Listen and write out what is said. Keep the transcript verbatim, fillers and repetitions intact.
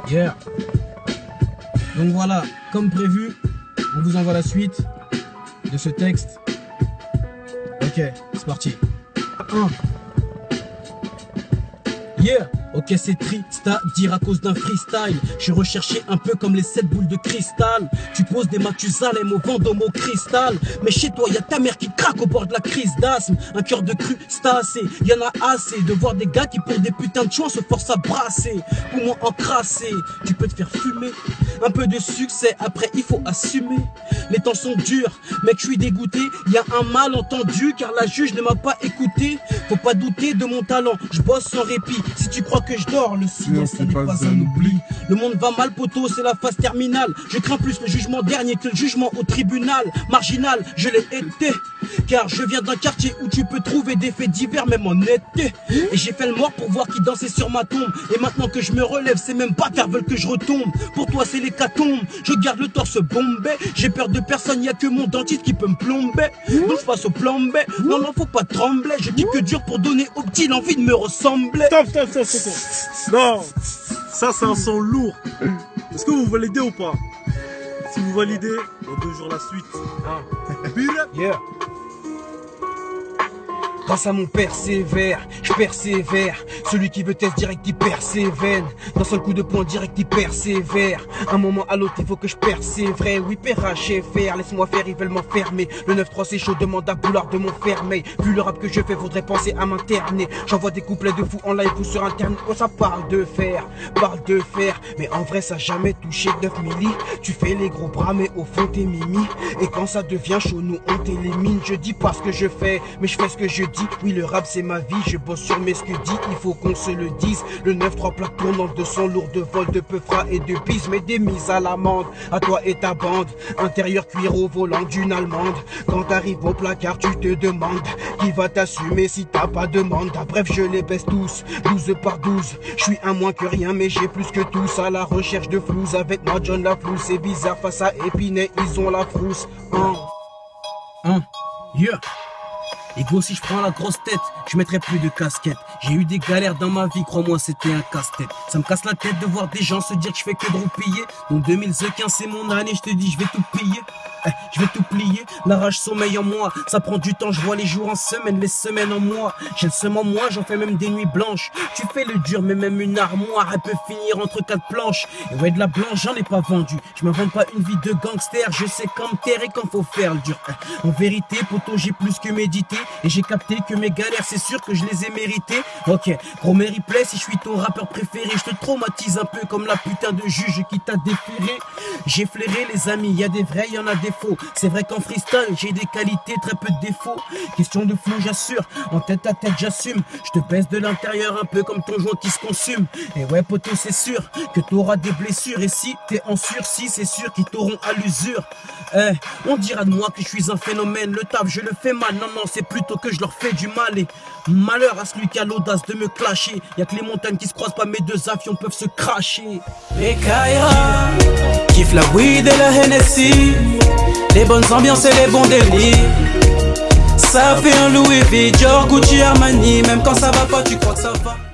Yeah. Donc voilà, comme prévu, on vous envoie la suite de ce texte. Ok, c'est parti. un. Yeah. Ok, c'est triste à dire à cause d'un freestyle. Je suis recherché un peu comme les sept boules de cristal. Tu poses des Mathusalem au Vendôme au cristal. Mais chez toi y'a ta mère qui craque au bord de la crise d'asthme. Un cœur de crustacé, y'en a assez de voir des gars qui pour des putains de choix se forcent à brasser. Poumons encrassés, tu peux te faire fumer. Un peu de succès, après il faut assumer. Les temps sont durs, mec je suis dégoûté. Y'a un malentendu car la juge ne m'a pas écouté. Faut pas douter de mon talent, je bosse sans répit. Si tu crois que je dors, le silence ça n'est pas un oubli. Le monde va mal poteau, c'est la phase terminale. Je crains plus le jugement dernier que le jugement au tribunal. Marginal, je l'ai été, car je viens d'un quartier où tu peux trouver des faits divers même en été. Et j'ai fait le mort pour voir qui dansait sur ma tombe. Et maintenant que je me relève, ces mêmes bâtards veulent que je retombe. Pour toi c'est l'hécatombe, je garde le torse bombé. J'ai peur de personne, y'a que mon dentiste qui peut me plomber. Donc je passe au plan B, non non faut pas trembler. Je dis que dur pour donner au petit l'envie de me ressembler. Stop, stop, stop, stop. Non, ça c'est un son lourd. Est-ce que vous validez ou pas? Si vous validez, dans deux jours la suite. Ah. Yeah. Grâce à mon persévère, je persévère. Celui qui veut test direct, il persévère. D'un seul coup de poing direct, il persévère. Un moment à l'autre, il faut que je persévère. Oui, père, H F R, laisse-moi faire, ils veulent m'enfermer. Le neuf trois c'est chaud, demande à Boulard de m'enfermer. Vu le rap que je fais, faudrait penser à m'interner. J'envoie des couplets de fou en live ou sur internet. Oh, ça parle de fer, parle de fer. Mais en vrai, ça a jamais touché neuf milli. Tu fais les gros bras, mais au fond, t'es mimi. Et quand ça devient chaud, nous on t'élimine. Je dis pas ce que je fais, mais je fais ce que je dis. Oui, le rap c'est ma vie, je bosse sur mes scudis, il faut qu'on se le dise. Le neuf trois plaques tournantes de son lourd de vol, de peufra et de bise, mais des mises à l'amende, à toi et ta bande. Intérieur cuir au volant d'une allemande. Quand t'arrives au placard, tu te demandes qui va t'assumer si t'as pas de mandat. Bref, je les baisse tous, douze par douze. Je suis un moins que rien, mais j'ai plus que tous. À la recherche de flouze, avec moi John Laflouze. C'est bizarre face à Épinay, ils ont la frousse. Un, un, yeah. Et gros, si je prends la grosse tête, je mettrai plus de casquette. J'ai eu des galères dans ma vie, crois-moi, c'était un casse-tête. Ça me casse la tête de voir des gens se dire que je fais que de roupiller. Donc deux mille quinze c'est mon année, je te dis, je vais tout piller. Eh, je vais tout plier, la rage sommeille en moi. Ça prend du temps, je vois les jours en semaine, les semaines en mois. J'ai le seum en moi, j'en fais même des nuits blanches. Tu fais le dur, mais même une armoire, elle peut finir entre quatre planches. Et ouais, de la blanche, j'en ai pas vendu. Je m'invente pas une vie de gangster, je sais quand me taire et quand faut faire le dur. Eh, en vérité, poto, j'ai plus que médité. Et j'ai capté que mes galères, c'est sûr que je les ai méritées. Ok, gros mes replays, si je suis ton rappeur préféré, je te traumatise un peu comme la putain de juge qui t'a déféré. J'ai flairé les amis, y a des vrais, y en a des faux. C'est vrai qu'en freestyle, j'ai des qualités, très peu de défauts. Question de flow, j'assure, en tête à tête, j'assume. Je te baisse de l'intérieur un peu comme ton joint qui se consume. Et ouais, poteau, c'est sûr que t'auras des blessures. Et si t'es en sursis, c'est sûr qu'ils t'auront à l'usure. Eh, on dira de moi que je suis un phénomène. Le taf, je le fais mal, non, non, c'est plutôt que je leur fais du mal. Et malheur à celui qui a l'audace de me clasher. Y'a que les montagnes qui se croisent pas, mes deux avions peuvent se cracher. Les Kaira, kiffe la weed et la Hennessy. Les bonnes ambiances et les bons délires. Ça fait un Louis V, Dior, Gucci, Armani. Même quand ça va pas, tu crois que ça va.